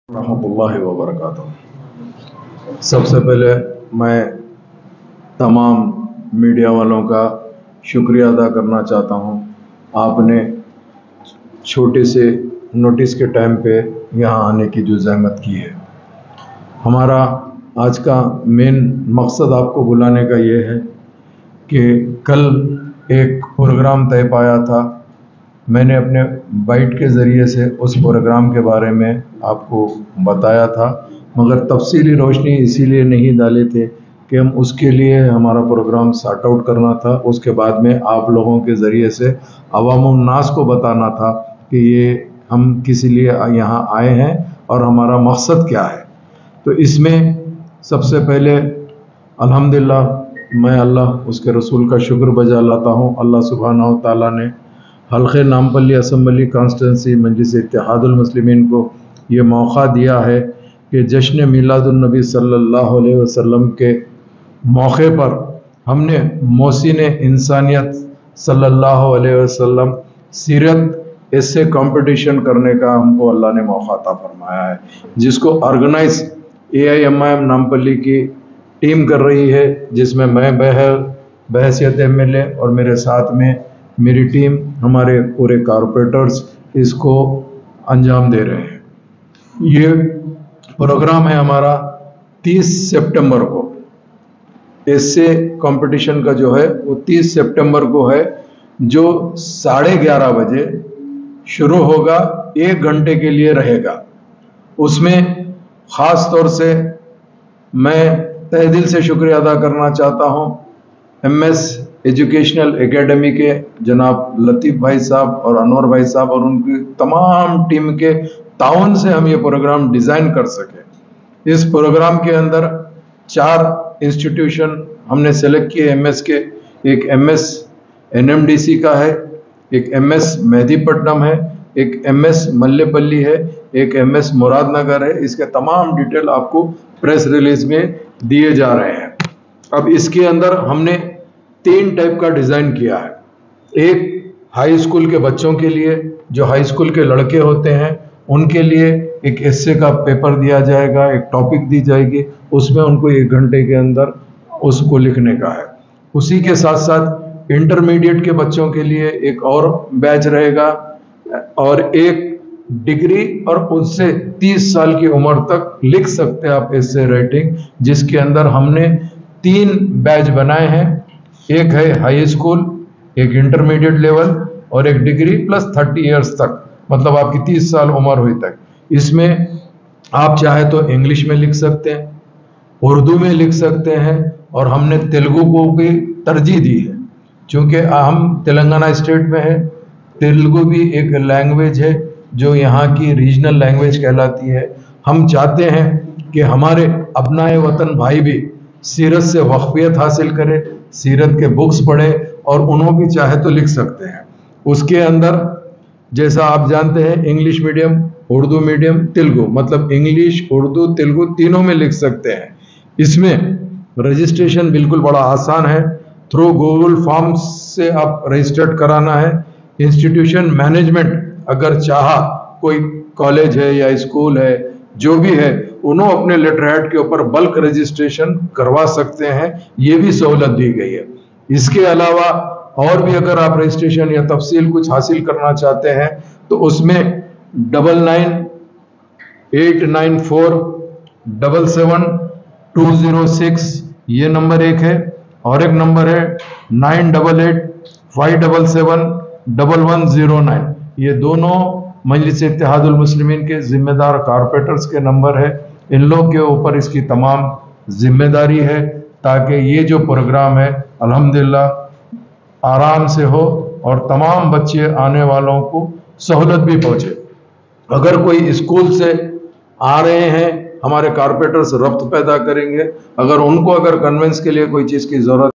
रहमतुल्लाहि व बरकातुहू। सबसे पहले मैं तमाम मीडिया वालों का शुक्रिया अदा करना चाहता हूँ। आपने छोटे से नोटिस के टाइम पे यहाँ आने की जो ज़हमत की है। हमारा आज का मेन मकसद आपको बुलाने का ये है कि कल एक प्रोग्राम तय पाया था। मैंने अपने बाइट के ज़रिए से उस प्रोग्राम के बारे में आपको बताया था, मगर तफसीली रोशनी इसीलिए नहीं डाले थे कि हम उसके लिए हमारा प्रोग्राम सॉर्ट आउट करना था। उसके बाद में आप लोगों के ज़रिए से अवामुन नास को बताना था कि ये हम किस लिए यहाँ आए हैं और हमारा मकसद क्या है। तो इसमें सबसे पहले अल्हम्दुलिल्लाह मैं अल्लाह उसके रसूल का शुक्र बजा लाता हूँ। अल्लाह सुब्हानहू व तआला ने हल्के नामपल्ली असम्बली कॉन्स्टिट्यूंसी मजलिस इत्तेहादुल मुस्लिमीन को ये मौका दिया है कि जश्न मिलादुन्नबी सल्लल्लाहु अलैहि वसल्लम के मौके पर हमने मोहसिन इंसानियत सल्लल्लाहु अलैहि वसल्लम सीरत ऐसे कंपटीशन करने का हमको अल्लाह ने मौका अता फरमाया है, जिसको ऑर्गेनाइज AIMIM नामपल्ली की टीम कर रही है, जिसमें मैं बहैसियत MLA और मेरे साथ में मेरी टीम, हमारे पूरे कारपोरेटर्स इसको अंजाम दे रहे हैं। ये प्रोग्राम है हमारा 30 सितंबर को। ऐसे कंपटीशन का जो है वो 30 सितंबर को है, जो 11:30 बजे शुरू होगा, 1 घंटे के लिए रहेगा। उसमें ख़ास तौर से मैं तहे दिल से शुक्रिया अदा करना चाहता हूँ MS एजुकेशनल एकेडमी के जनाब लतीफ़ भाई साहब और अनवर भाई साहब और उनकी तमाम टीम के ताउन से हम ये प्रोग्राम डिज़ाइन कर सके। इस प्रोग्राम के अंदर 4 इंस्टीट्यूशन हमने सेलेक्ट किए MS के। एक MS NMDC का है, एक MS मेहदीपट्टनम है, एक MS मल्लेपल्ली है, एक MS मुरादनगर है। इसके तमाम डिटेल आपको प्रेस रिलीज में दिए जा रहे हैं। अब इसके अंदर हमने 3 टाइप का डिज़ाइन किया है। एक हाई स्कूल के बच्चों के लिए, जो हाई स्कूल के लड़के होते हैं उनके लिए एक एस्से का पेपर दिया जाएगा, एक टॉपिक दी जाएगी, उसमें उनको 1 घंटे के अंदर उसको लिखने का है। उसी के साथ साथ इंटरमीडिएट के बच्चों के लिए एक और बैच रहेगा, और एक डिग्री और उससे 30 साल की उम्र तक लिख सकते हैं आप एस्से राइटिंग, जिसके अंदर हमने 3 बैच बनाए हैं। एक है हाई स्कूल, एक इंटरमीडिएट लेवल और एक डिग्री प्लस 30 इयर्स तक, मतलब आपकी 30 साल उम्र हुई तक। इसमें आप चाहे तो इंग्लिश में लिख सकते हैं, उर्दू में लिख सकते हैं, और हमने तेलुगु को भी तरजीह दी है क्योंकि हम तेलंगाना स्टेट में है। तेलुगु भी एक लैंग्वेज है जो यहाँ की रीजनल लैंग्वेज कहलाती है। हम चाहते हैं कि हमारे अपनाए वतन भाई भी सीरत से वाक़फ़ियत हासिल करें, सीरत के बुक्स पढ़ें, और उन्हों भी चाहे तो लिख सकते हैं। उसके अंदर जैसा आप जानते हैं English medium, Urdu medium, Telugu, मतलब इंग्लिश, उर्दू, तेलुगु तीनों में लिख सकते हैं। इसमें रजिस्ट्रेशन बिल्कुल बड़ा आसान है, थ्रू गूगल फॉर्म्स से आप रजिस्टर्ड कराना है। इंस्टीट्यूशन मैनेजमेंट अगर चाहा, कोई कॉलेज है या स्कूल है, जो भी है, उन्होंने अपने लेटर हेड के ऊपर बल्क रजिस्ट्रेशन करवा सकते हैं, ये भी सहूलत दी गई है। इसके अलावा और भी अगर आप रजिस्ट्रेशन या तफसील कुछ हासिल करना चाहते हैं तो उसमें 9989477206 ये नंबर एक है, और एक नंबर है 9885771109। ये दोनों मजलिस इत्तेहादुल मुस्लिमीन के जिम्मेदार कारपोरेटर्स के नंबर है। इन लोग के ऊपर इसकी तमाम जिम्मेदारी है ताकि ये जो प्रोग्राम है अल्हम्दुलिल्लाह आराम से हो और तमाम बच्चे आने वालों को सहूलत भी पहुँचे। अगर कोई स्कूल से आ रहे हैं, हमारे कारपोरेटर्स रब्त पैदा करेंगे। अगर उनको कन्वेंस के लिए कोई चीज़ की ज़रूरत